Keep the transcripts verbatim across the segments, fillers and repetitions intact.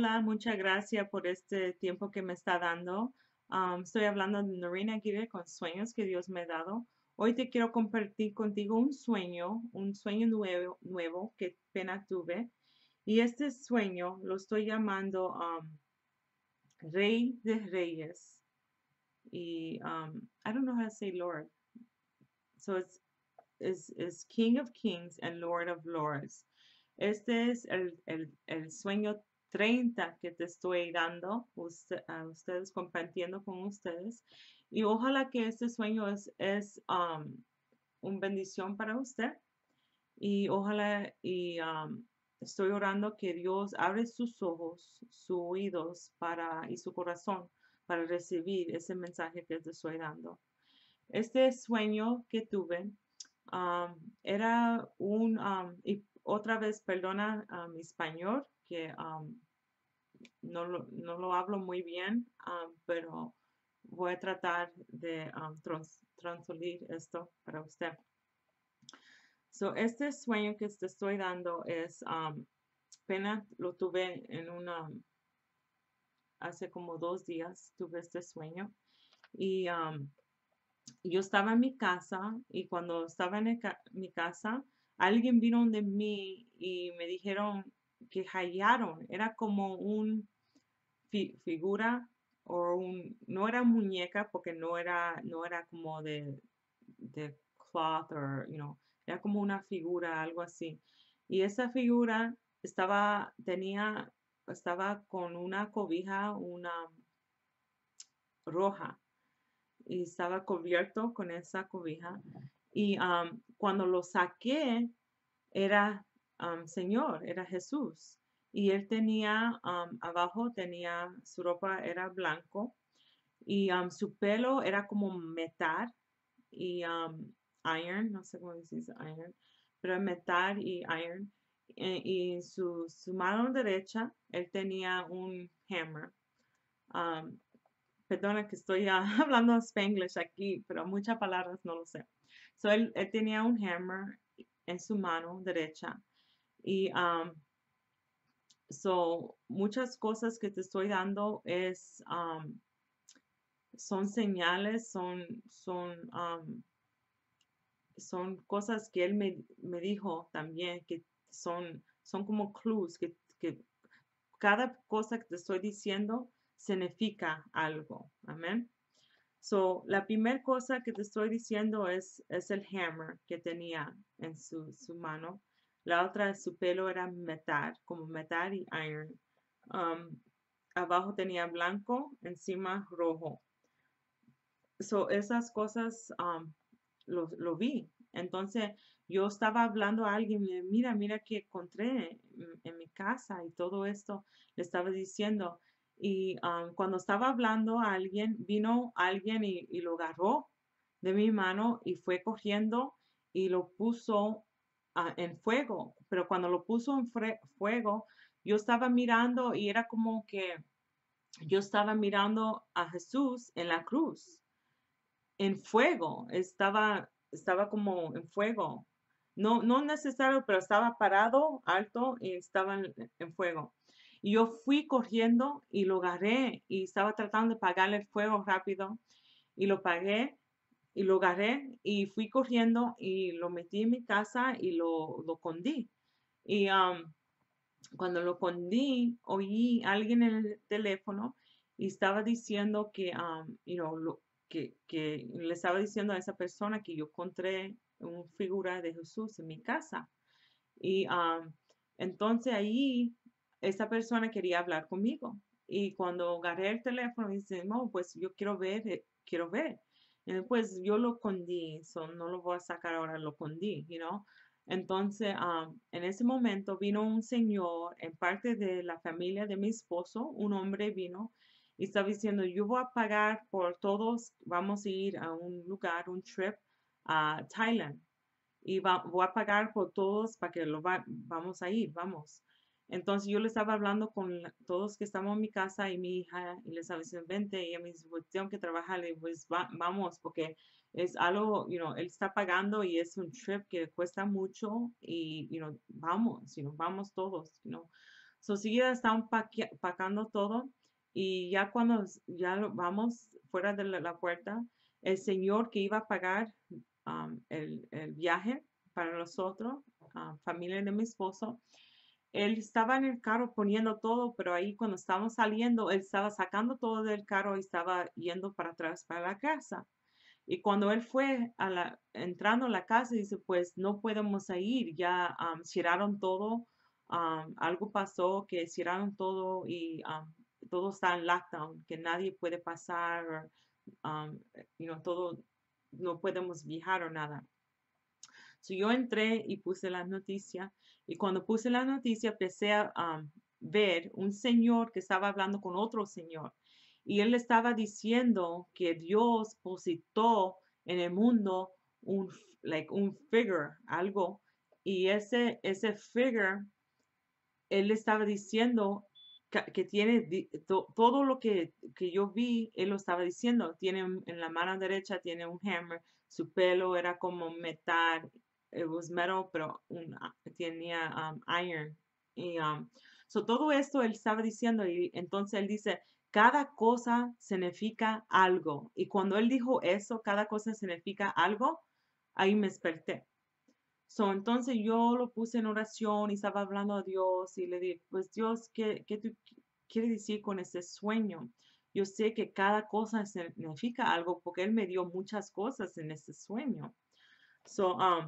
Hola, muchas gracias por este tiempo que me está dando. Am, estoy hablando de Norena Aguirre con sueños que Dios me ha dado. Hoy te quiero compartir contigo un sueño, un sueño nuevo, nuevo que pena tuve. Y este sueño lo estoy llamando am, Rey de Reyes. Y um, I don't know how to say Lord. So it's, it's, it's King of Kings and Lord of Lords. Este es el, el, el sueño treinta que te estoy dando usted- a ustedes, compartiendo con ustedes. Y ojalá que este sueño es, es um, una bendición para usted. Y ojalá y um, estoy orando que Dios abre sus ojos, sus oídos para, y su corazón para recibir ese mensaje que te estoy dando. Este sueño que tuve um, era un, um, y otra vez, perdona um, mi español, que um, no, lo, no lo hablo muy bien, um, pero voy a tratar de um, trans, transferir esto para usted. So, este sueño que te estoy dando es, um, apenas lo tuve en una, hace como dos días, tuve este sueño. Y um, yo estaba en mi casa y cuando estaba en el ca- mi casa, alguien vino de mí y me dijeron que hallaron, era como un fi- figura o un, no era muñeca porque no era, no era como de, de cloth o, you know, era como una figura, algo así. Y esa figura estaba, tenía, estaba con una cobija, una roja y estaba cubierto con esa cobija. Y um, cuando lo saqué, era um, Señor, era Jesús. Y él tenía, um, abajo tenía, su ropa era blanco y um, su pelo era como metal y um, iron, no sé cómo decir iron, pero metal y iron. E- Y, su, su mano derecha, él tenía un hammer. Um, Perdona que estoy ah, hablando Spanglish aquí, pero muchas palabras no lo sé. So, él, él tenía un hammer en su mano derecha y um, so, muchas cosas que te estoy dando es, um, son señales, son, son, um, son cosas que él me, me dijo también que son, son como clues, que, que cada cosa que te estoy diciendo significa algo. Amén. So, la primera cosa que te estoy diciendo es, es el hammer que tenía en su, su mano. La otra, su pelo era metal, como metal y iron. Um, Abajo tenía blanco, encima rojo. So, esas cosas um, lo, lo vi. Entonces, yo estaba hablando a alguien, y, mira, mira que encontré en, en mi casa y todo esto, le estaba diciendo. Y um, cuando estaba hablando a alguien, vino alguien y, y lo agarró de mi mano y fue corriendo y lo puso ah, en fuego. Pero cuando lo puso en fre- fuego, yo estaba mirando y era como que yo estaba mirando a Jesús en la cruz en fuego, estaba, estaba como en fuego. No, no necesario, pero estaba parado, alto y estaba en, en fuego. Y yo fui corriendo y lo agarré y estaba tratando de apagarle el fuego rápido y lo pagué y lo agarré y fui corriendo y lo metí en mi casa y lo, lo escondí. Y um, cuando lo escondí, oí a alguien en el teléfono y estaba diciendo que, um, you know, lo, que, que le estaba diciendo a esa persona que yo encontré una figura de Jesús en mi casa. Y um, entonces ahí esa persona quería hablar conmigo. Y cuando agarré el teléfono, dice, no, pues yo quiero ver, eh, quiero ver. Eh, pues yo lo escondí, so no lo voy a sacar ahora, lo escondí, you know. Entonces, um, en ese momento vino un señor en parte de la familia de mi esposo, un hombre vino y estaba diciendo, yo voy a pagar por todos, vamos a ir a un lugar, un trip a Thailand y va- voy a pagar por todos para que lo va- vamos a ir, vamos. Entonces yo le estaba hablando con la- todos que estamos en mi casa y mi hija y les estaba diciendo, vente, y ella me dice, pues tengo que trabajar, y pues va- vamos, porque es algo, you know, él está pagando y es un trip que cuesta mucho y, you know, vamos, you know, vamos todos, you know. So, seguida estaban paquea- pacando todo y ya cuando s- ya lo- vamos fuera de la, la puerta, el señor que iba a pagar um, el, el viaje para nosotros, ah, familia de mi esposo, él estaba en el carro poniendo todo, pero ahí cuando estábamos saliendo, él estaba sacando todo del carro y estaba yendo para atrás para la casa. Y cuando él fue a la, entrando a la casa, dice, pues no podemos ir, ya am, cerraron todo, am, algo pasó que cerraron todo y am, todo está en lockdown, que nadie puede pasar, um, you know, todo, no podemos viajar o nada. So, yo entré y puse la noticia y cuando puse la noticia empecé a um, ver un señor que estaba hablando con otro señor y él estaba diciendo que Dios positó en el mundo un, f- like, un figure, algo, y ese, ese figure él estaba diciendo ca- que tiene di- to- todo lo que, que yo vi, él lo estaba diciendo. Tiene un- en la mano derecha tiene un hammer, su pelo era como metal, it was metal, pero un- ah, tenía um, iron. Y um, so todo esto él estaba diciendo y entonces él dice, cada cosa significa algo. Y cuando él dijo eso, cada cosa significa algo, ahí me desperté. So, entonces yo lo puse en oración y estaba hablando a Dios y le dije, pues Dios, ¿qué, qué tú qui- quieres decir con ese sueño? Yo sé que cada cosa significa algo porque Él me dio muchas cosas en ese sueño. So, um,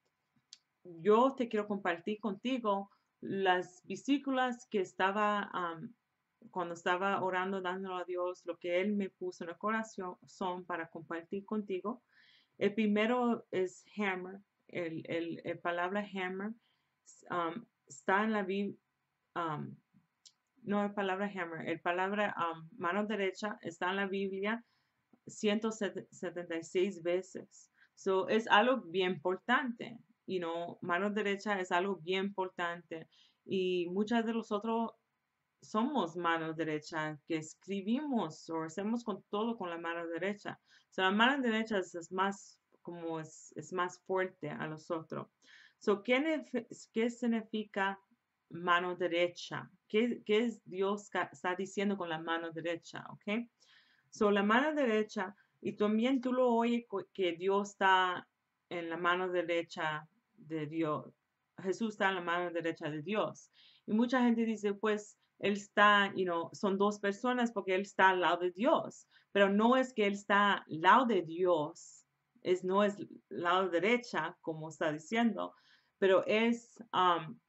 yo te quiero compartir contigo las vesículas que estaba, um, cuando estaba orando, dándolo a Dios, lo que Él me puso en el corazón son para compartir contigo. El primero es hammer. El, el, el palabra hammer um, está en la Biblia. Um, no es palabra hammer. El palabra um, mano derecha está en la Biblia ciento setenta y seis veces. So, es algo bien importante. You know, mano derecha es algo bien importante. Y muchas de nosotros somos mano derecha, que escribimos o hacemos con todo con la mano derecha. So, la mano derecha es, es más como es, es más fuerte a nosotros. So, ¿qué, nef- qué significa mano derecha? ¿Qué, qué es Dios ca- está diciendo con la mano derecha? ¿Ok? So, la mano derecha, y también tú lo oyes co- que Dios está en la mano derecha de Dios. Jesús está en la mano derecha de Dios. Y mucha gente dice, pues, él está, you know, son dos personas porque él está al lado de Dios. Pero no es que él está al lado de Dios, es, no es lado derecha, como está diciendo, pero es, um,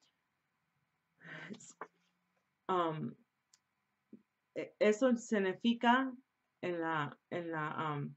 es, um, e- eso significa en la, en la, um,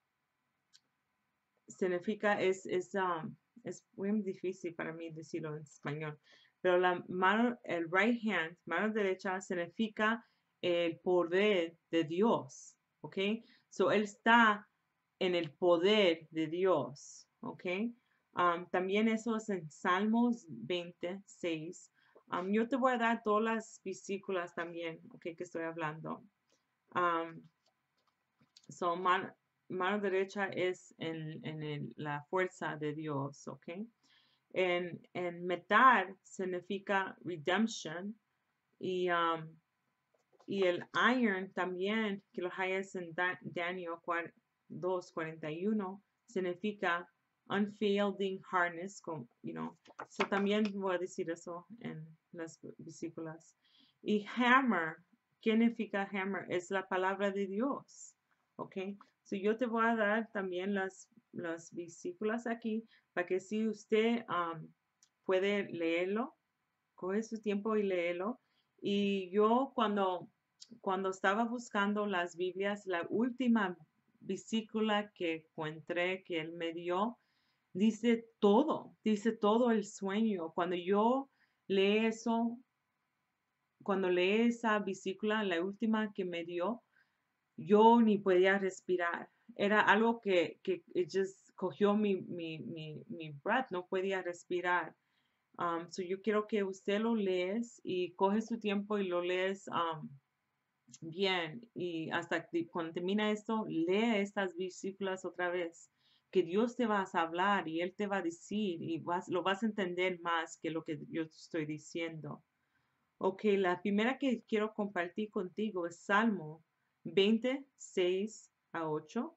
significa, es, es, um, es muy difícil para mí decirlo en español, pero la mano, el right hand, mano derecha, significa el poder de Dios, ¿ok? So, él está en el poder de Dios, ¿ok? Um, también eso es en Salmos veintiséis. Um, yo te voy a dar todas las versículos también, ¿ok? Que estoy hablando. Um, So, man- mano derecha es en, en el- la fuerza de Dios, ¿ok? En, en metal significa redemption y, um, y el iron también, que lo hayas en Da- Daniel dos cuarenta y uno, significa unfailing hardness, con, you know. So, también voy a decir eso en las vesículas. Y hammer, ¿qué significa hammer? Es la palabra de Dios. ¿Ok? So, yo te voy a dar también las, las vesículas aquí para que si usted um, puede leerlo, coge su tiempo y léelo. Y yo cuando, cuando estaba buscando las Biblias, la última vesícula que encontré que él me dio, dice todo, dice todo el sueño. Cuando yo leí eso, cuando leí esa vesícula, la última que me dio, yo ni podía respirar. Era algo que, que it just cogió mi, mi, mi, mi breath, no podía respirar. Um, so yo quiero que usted lo lees y coge su tiempo y lo lees um, bien. Y hasta que cuando termina esto, lee estas versículos otra vez. Que Dios te va a hablar y Él te va a decir y vas, lo vas a entender más que lo que yo estoy diciendo. Ok, la primera que quiero compartir contigo es Salmo veintiséis a ocho.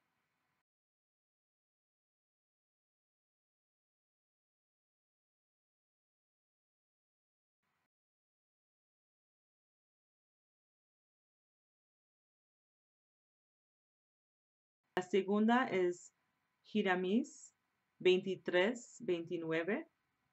La segunda es Jeremías veintitrés veintinueve.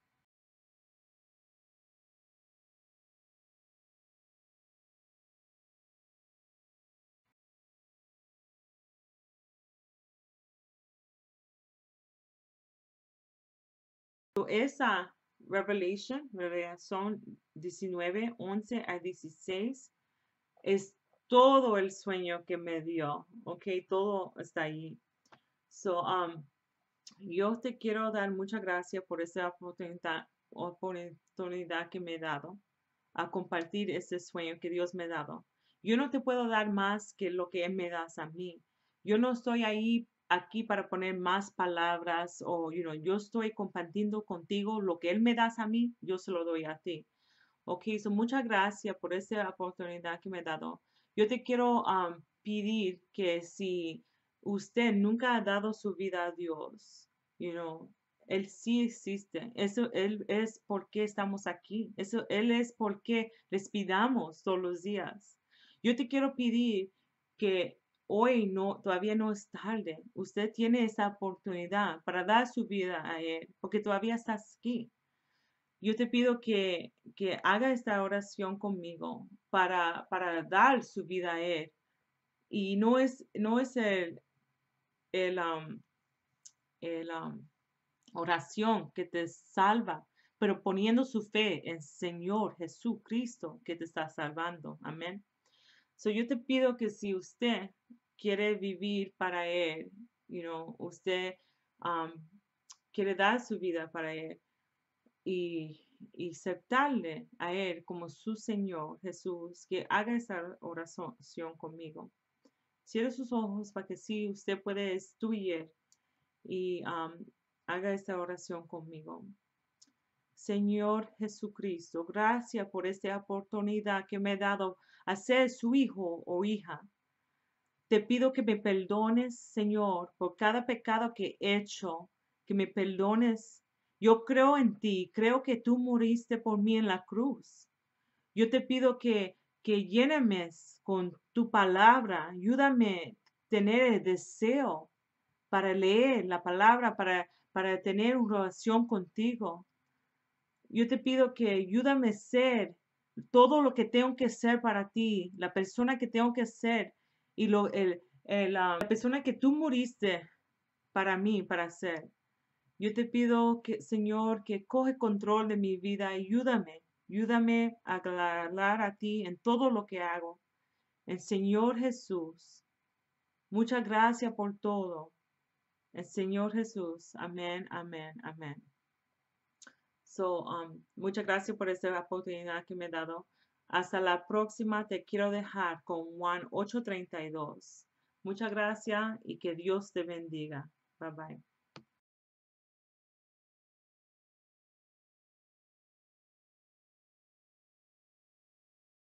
So, esa Revelation, Revelación diecinueve, once a dieciséis, es todo el sueño que me dio, ok, todo está ahí. So, um, yo te quiero dar muchas gracias por esa oportunidad, oportunidad que me he dado a compartir ese sueño que Dios me ha dado. Yo no te puedo dar más que lo que Él me da a mí. Yo no estoy ahí aquí para poner más palabras o, you know, yo estoy compartiendo contigo lo que Él me da a mí, yo se lo doy a ti. Ok, so muchas gracias por esa oportunidad que me ha dado. Yo te quiero um, pedir que si usted nunca ha dado su vida a Dios, you know, Él sí existe. Eso, Él es por qué estamos aquí. Eso, Él es por qué respiramos todos los días. Yo te quiero pedir que hoy no, todavía no es tarde. Usted tiene esa oportunidad para dar su vida a Él, porque todavía estás aquí. Yo te pido que, que haga esta oración conmigo para, para dar su vida a Él. Y no es, no es el, el, um, el, um, oración que te salva, pero poniendo su fe en Señor Jesucristo que te está salvando. Amén. So yo te pido que si usted quiere vivir para Él, you know, usted um, quiere dar su vida para Él, y, y aceptarle a Él como su Señor Jesús, que haga esa oración conmigo. Cierre sus ojos para que sí usted puede estudiar y um, haga esta oración conmigo. Señor Jesucristo, gracias por esta oportunidad que me ha dado a ser su hijo o hija. Te pido que me perdones, Señor, por cada pecado que he hecho, que me perdones. Yo creo en ti, creo que tú moriste por mí en la cruz. Yo te pido que, que llénemes con tu palabra, ayúdame a tener el deseo para leer la palabra, para, para tener una relación contigo. Yo te pido que ayúdame a ser todo lo que tengo que ser para ti, la persona que tengo que ser y lo, el, el, ah, la persona que tú moriste para mí, para ser. Yo te pido que, Señor, que coge control de mi vida, ayúdame, ayúdame a agradar a ti en todo lo que hago. El Señor Jesús, muchas gracias por todo. El Señor Jesús, amén, amén, amén. So, um, muchas gracias por esta oportunidad que me he dado. Hasta la próxima. Te quiero dejar con Juan ocho treinta y dos. Muchas gracias y que Dios te bendiga. Bye bye.